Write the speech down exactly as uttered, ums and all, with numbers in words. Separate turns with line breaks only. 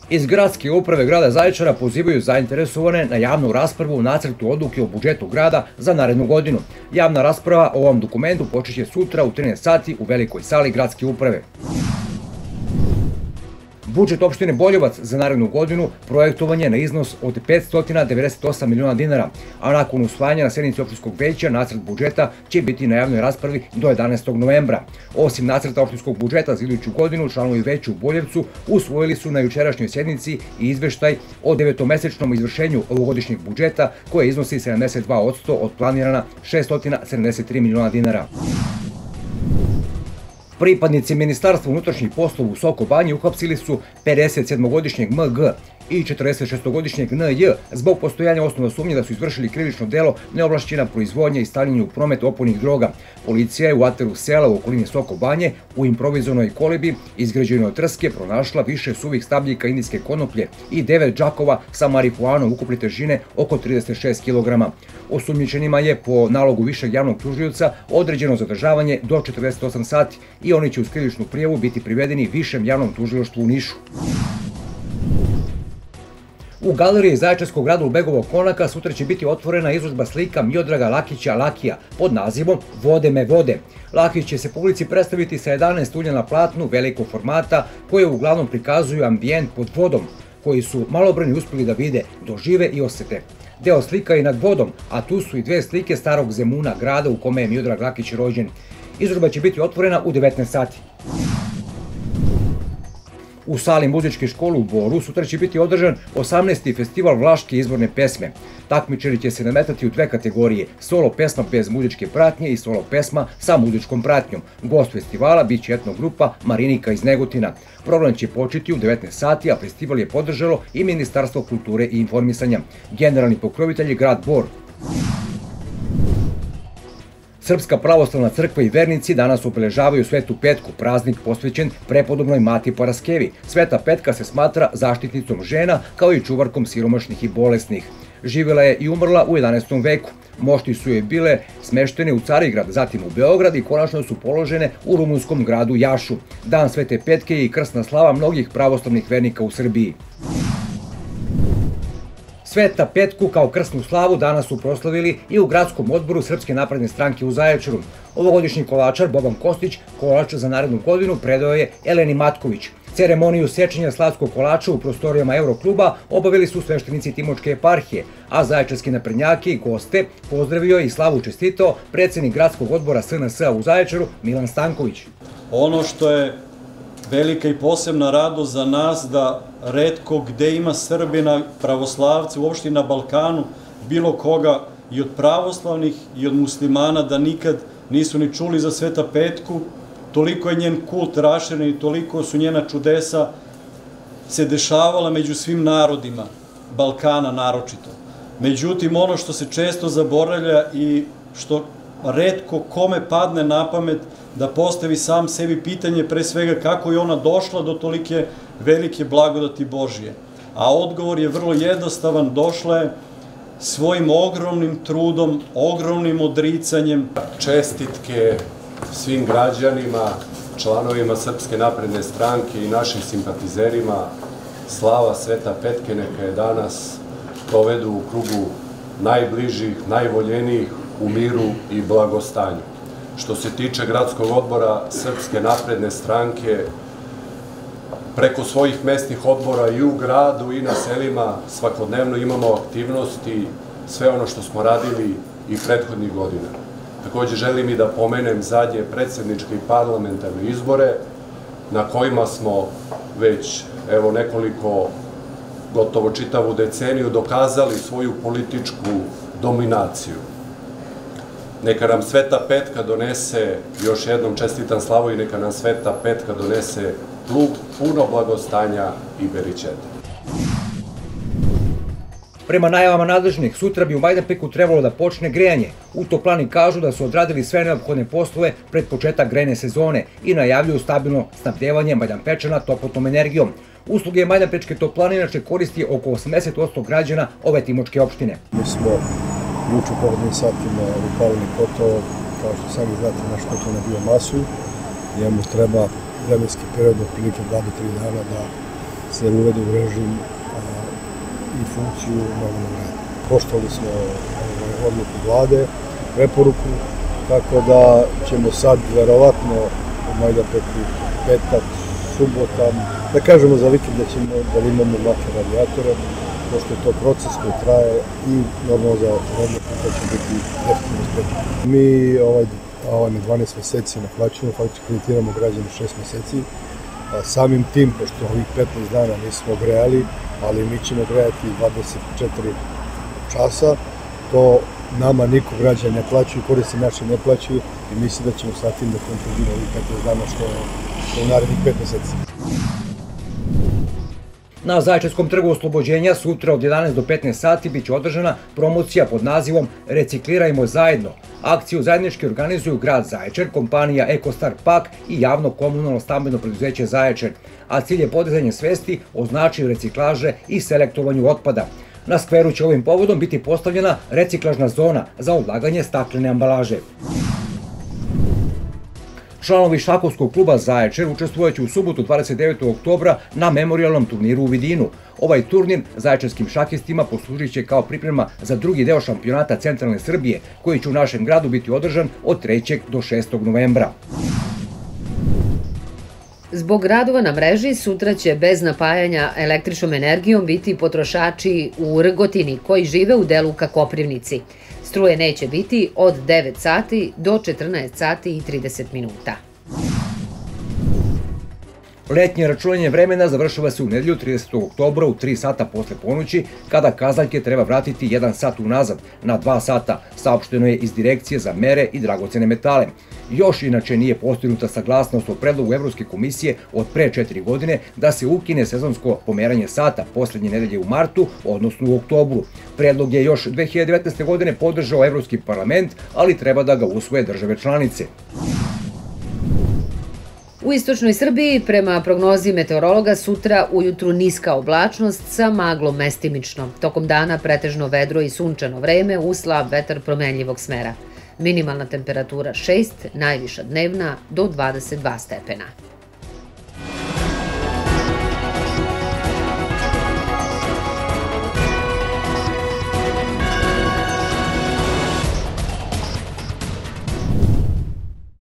Iz gradske uprave grada Zaječara pozivaju zainteresovane na javnu raspravu u nacrtu odluke o budžetu grada za narednu godinu. Javna rasprava o ovom dokumentu počeće sutra u trinaest sati u velikoj sali gradske uprave. Budžet opštine Boljevac za narednu godinu projektovan je na iznos od petsto devedeset osam miliona dinara, a nakon usvajanja na sednici opštinskog veća nacrt budžeta će biti na javnoj raspravi do jedanaestog novembra. Osim nacrta opštinskog budžeta za iduću godinu, članovi veća u Boljevcu usvojili su na jučerašnjoj sednici i izveštaj o devetomesečnom izvršenju ovogodišnjeg budžeta koje iznosi sedamdeset dva posto od planirana šeststo sedamdeset tri miliona dinara. Pripadnici Ministarstva unutrašnjih poslova u Soko Banji uhapsili su pedeset sedmogodišnjeg M G i četrdeset šestogodišnjeg N J zbog postojanja osnovne sumnje da su izvršili krivično delo neovlašćena proizvodnja i stavljanje u promet opojnih droga. Policija je u ateru sela u okolini Soko Banje u improvizovanoj kolibi izgrađenoj od trske pronašla više suvih stabljika indijske konoplje i devet džakova sa marihuanom ukupne težine oko trideset šest kilograma. Osumnjičenima je po nalogu višeg javnog tužioca određeno zadržavanje do četrdeset osam sati i oni će uz krivičnu prijavu biti privedeni višem javnom tužilaštvu u Nišu. U galeriji Zaječarskog Radulbegovog konaka sutra će biti otvorena izložba slika Miodraga Lakića Lakija pod nazivom Vode me vode. Lakić će se publici predstaviti sa jedanaest ulja na platnu velikog formata koje uglavnom prikazuju ambijent pod vodom, koji su malobrojni uspeli da vide, dožive i osete. Deo slika je nad vodom, a tu su i dve slike starog Zemuna, grada u kome je Miodrag Lakić rođen. Izložba će biti otvorena u devetnaest sati. U sali muzičke škole u Boru sutra će biti održan osamnaesti festival vlaške izvorne pesme. Takmičari će se nametati u dve kategorije, solo pesma bez muzičke pratnje i solo pesma sa muzičkom pratnjom. Gost festivala bit će etno grupa Marinika iz Negotina. Program će početi u devetnaest sati, a festival je podržalo i Ministarstvo kulture i informisanja. Generalni pokrovitelj je grad Bor. Srpska pravoslavna crkva i vernici danas obeležavaju Svetu Petku, praznik posvećen prepodobnoj Mati Paraskevi. Sveta Petka se smatra zaštitnicom žena kao i čuvarkom siromašnih i bolesnih. Živjela je i umrla u jedanaestom veku. Mošti su joj bile smeštene u Carigrad, zatim u Beograd i konačno su položene u rumunskom gradu Jašu. Dan Svete Petke je i krsna slava mnogih pravoslavnih vernika u Srbiji. Sveta Petku kao krsnu slavu danas su proslavili i u gradskom odboru Srpske napredne stranke u Zaječaru. Ovogodišnji kolačar Boban Kostić kolač za narednu godinu predao je Eleni Matković. Ceremoniju sečenja slavskog kolača u prostorijama Eurokluba obavili su sveštenici Timočke eparhije, a zaječarski naprednjaki i goste pozdravio je i slavu čestitao predsednik gradskog odbora S N S-a u Zaječaru Milan Stanković.
Ono što je velika i posebna radost za nas da retko gde ima Srbina, pravoslavci, uopšte i na Balkanu, bilo koga i od pravoslavnih i od muslimana da nikad nisu ni čuli za Sveta Petku, toliko je njen kult raširen i toliko su njena čudesa se dešavala među svim narodima, Balkana naročito. Međutim, ono što se često zaboravlja i što retko kome padne na pamet da postavi sam sebi pitanje pre svega kako je ona došla do tolike velike blagodati Božije. A odgovor je vrlo jednostavan, došla je svojim ogromnim trudom, ogromnim odricanjem.
Čestitke svim građanima, članovima Srpske napredne stranke i našim simpatizerima. Slava Sveta Petke neka je danas provedu u krugu najbližih, najvoljenijih, u miru i blagostanju. Što se tiče gradskog odbora Srpske napredne stranke, preko svojih mesnih odbora i u gradu i na selima svakodnevno imamo aktivnosti, sve ono što smo radili i prethodnih godina. Takođe želim i da pomenem zadnje predsjedničke i parlamentarne izbore na kojima smo već evo nekoliko, gotovo čitavu deceniju dokazali svoju političku dominaciju. Neka nam Sveta Petka donese, još jednom čestitam slavu i neka nam Sveta Petka donese puno blagostanja i beričeta.
Prema najavama nadležnih, sutra bi u Majdanpeku trebalo da počne grejanje. U Toplani kažu da su odradili sve neophodne poslove pred početak grejne sezone i najavljuju stabilno snabdevanje Majdanpečana toplotnom energijom. Usluge Majdanpečke toplane inače koristi oko osamdeset posto građana ove Timočke opštine.
Mi smo juče u povodnim satima upalili kotao, kao što sami znate, naš kotao na biomasu. Njemu treba vremenski period od prilike dva do tri dana da se uvedu u režim i funkciju normalnog rada. Poštovali smo odluku vlade, preporuku, tako da ćemo sad verovatno u Majdanpeku petak, subota, da kažemo za vikend da ćemo da imamo mlake radijatore, pošto je to proces koji traje i normalno za odluku to će biti definitivno spremno. Mi ovaj, ovaj dvanaest meseci naplaćujemo, faktički kreditiramo građane šest meseci, samim tim, pošto ovih petnaest dana nismo grejali, ali mi ćemo grejati dvadeset četiri časa, to nama niko građani ne plaćaju, korisni naši ne plaćaju i mislim da ćemo sa tim da kontroliramo ovih petnaest dana što je u narednih pet meseci.
Na Zaječarskom trgu Oslobođenja sutra od jedanaest do petnaest sati biće održana promocija pod nazivom Reciklirajmo zajedno. Akciju zajednički organizuju grad Zaječar, kompanija Ekostar Pak i javno komunalno stambeno preduzeće Zaječar, a cilj je podizanje svesti o značaju reciklaže i selektovanju otpada. Na skveru će ovim povodom biti postavljena reciklažna zona za odlaganje staklene ambalaže. Članovi šahovskog kluba Zaječar učestvojaće u subotu dvadeset devetog oktobra na memorijalnom turniru u Vidinu. Ovaj turnir zaječarskim šahistima poslužit će kao priprema za drugi deo šampionata centralne Srbije, koji će u našem gradu biti održan od trećeg do šestog novembra.
Zbog radova na mreži, sutra će bez napajanja električnom energijom biti potrošači u Rgotini koji žive u delu ka Koprivnici. Struje neće biti od devet sati do četrnaest sati i trideset minuta.
Letnje računanje vremena završava se u nedelju tridesetog oktobra u tri sata posle ponoći, kada kazaljke treba vratiti jedan sat unazad na dva sata, saopšteno je iz Direkcije za mere i dragocene metale. Još inače nije postignuta saglasnost o predlogu Evropske komisije od pre četiri godine da se ukine sezonsko pomeranje sata poslednje nedelje u martu, odnosno u oktobru. Predlog je još dve hiljade devetnaeste. godine podržao Evropski parlament, ali treba da ga usvoje države članice.
U istočnoj Srbiji, prema prognozi meteorologa, sutra ujutru niska oblačnost sa maglom mestimično. Tokom dana pretežno vedro i sunčano vreme uz slab vetar promenljivog smera. Minimalna temperatura šest, najviša dnevna do dvadeset dva stepena.